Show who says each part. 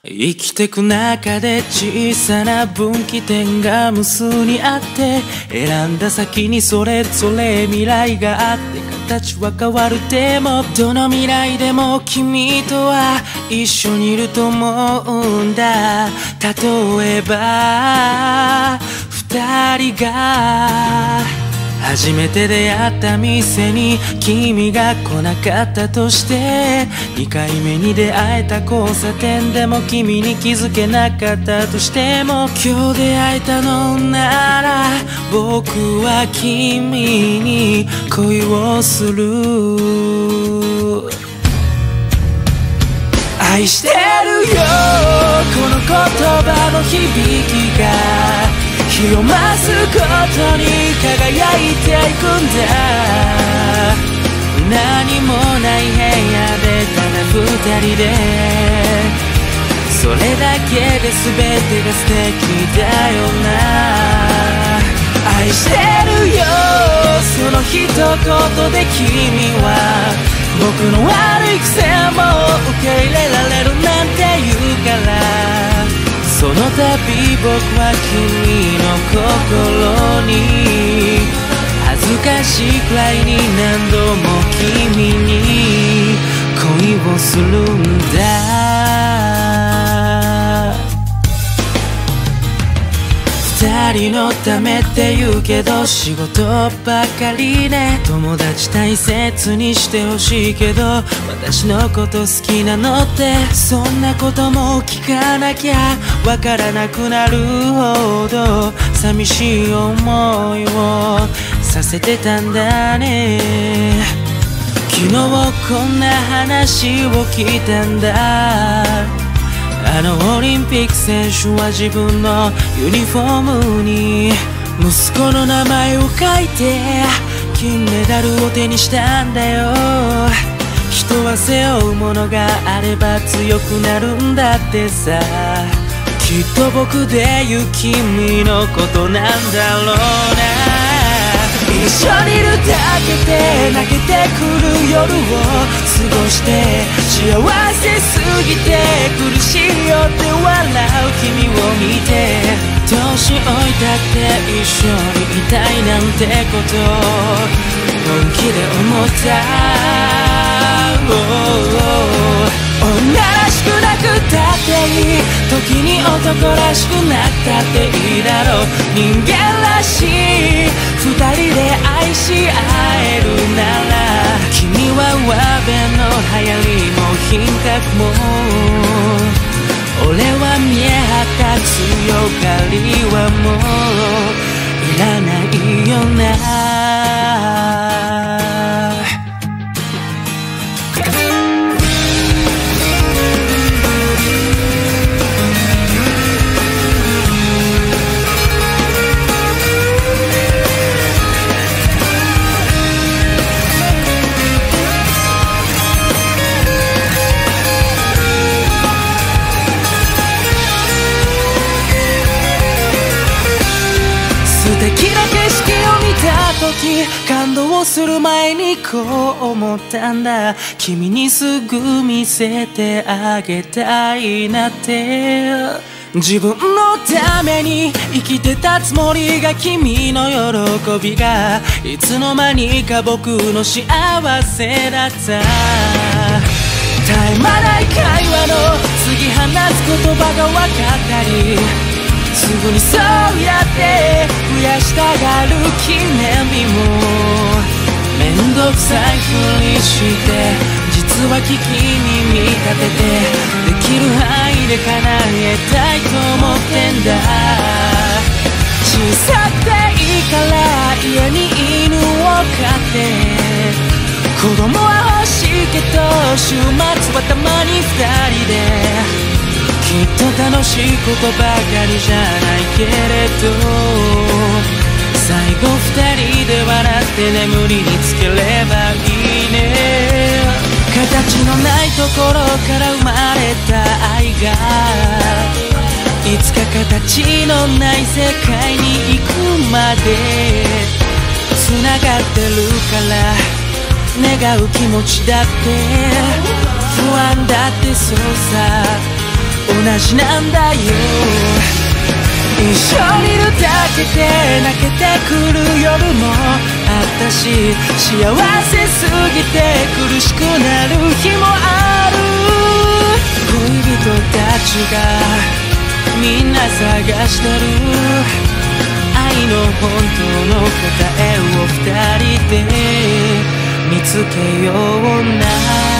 Speaker 1: 生きてく中で小さな分岐点が無数にあって、選んだ先にそれぞれ未来があって、形は変わる。でもどの未来でも君とは一緒にいると思うんだ。例えば二人が初めて出会った店に君が来なかったとして、2回目に出会えた交差点でも君に気づけなかったとしても、今日出会えたのなら僕は君に恋をする。愛してるよ、この言葉の響きが日を増すことに輝いていくんだ。何もない部屋でただ二人で、それだけで全てが素敵だよな。愛してるよ、その一言で君は僕の悪い癖も受け入れられるなんて言うから、その度僕は君の心に恥ずかしいくらいに何度も君に恋をするんだ。二人のためって言うけど仕事ばかりね。友達大切にしてほしいけど私のこと好きなのって、そんなことも聞かなきゃわからなくなるほど寂しい思いをさせてたんだね。昨日こんな話を聞いたんだ。あのオリンピック選手は自分のユニフォームに息子の名前を書いて金メダルを手にしたんだよ。人は背負うものがあれば強くなるんだってさ。きっと僕で言う君のことなんだろうな。一緒にいるだけで泣けてくる夜を過ごして、幸せすぎて苦しいよって笑う君を見て、年老いたって一緒にいたいなんてこと本気で思った。女らしくなくたっていい、時に男らしくなったっていいだろう。人間らしい二人で愛し合えるなら、君はワベの流行りも品格も俺は見え張った強がりはもういらないよな。素敵な景色を見た時感動する前にこう思ったんだ。君にすぐ見せてあげたいなって。自分のために生きてたつもりが君の喜びがいつの間にか僕の幸せだった。絶え間ない会話の継ぎ放つ言葉が分かったり、すぐにそうやって増やしたがる記念日もめんどくさいふりして、実は危機に見立ててできる範囲で叶えたいと思ってんだ。小さくていいから家に犬を飼って、子供は欲しいけど週末はたまに二人で、きっと楽しいことばかりじゃないけれど、最後二人で笑って眠りにつければいいね。形のないところから生まれた愛がいつか形のない世界に行くまで繋がってるから、願う気持ちだって不安だってそうさ。 同じなんだよ。一緒にいるだけで泣けてくる夜もあったし、幸せすぎて苦しくなる日もある。恋人たちがみんな探してる愛の本当の答えを二人で見つけような。